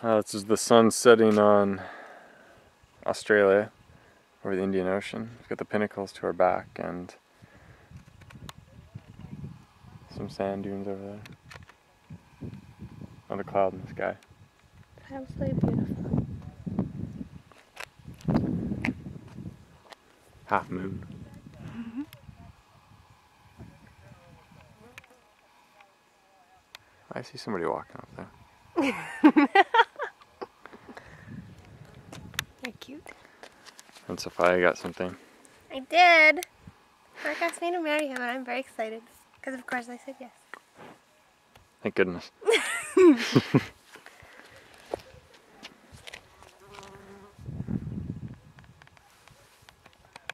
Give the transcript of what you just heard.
This is the sun setting on Australia over the Indian Ocean. We've got the pinnacles to our back and some sand dunes over there. Not a cloud in the sky. Absolutely beautiful. Half moon. I see somebody walking up there. They're cute. And Sophia got something. I did. Mark asked me to marry him and I'm very excited. Because of course I said yes. Thank goodness.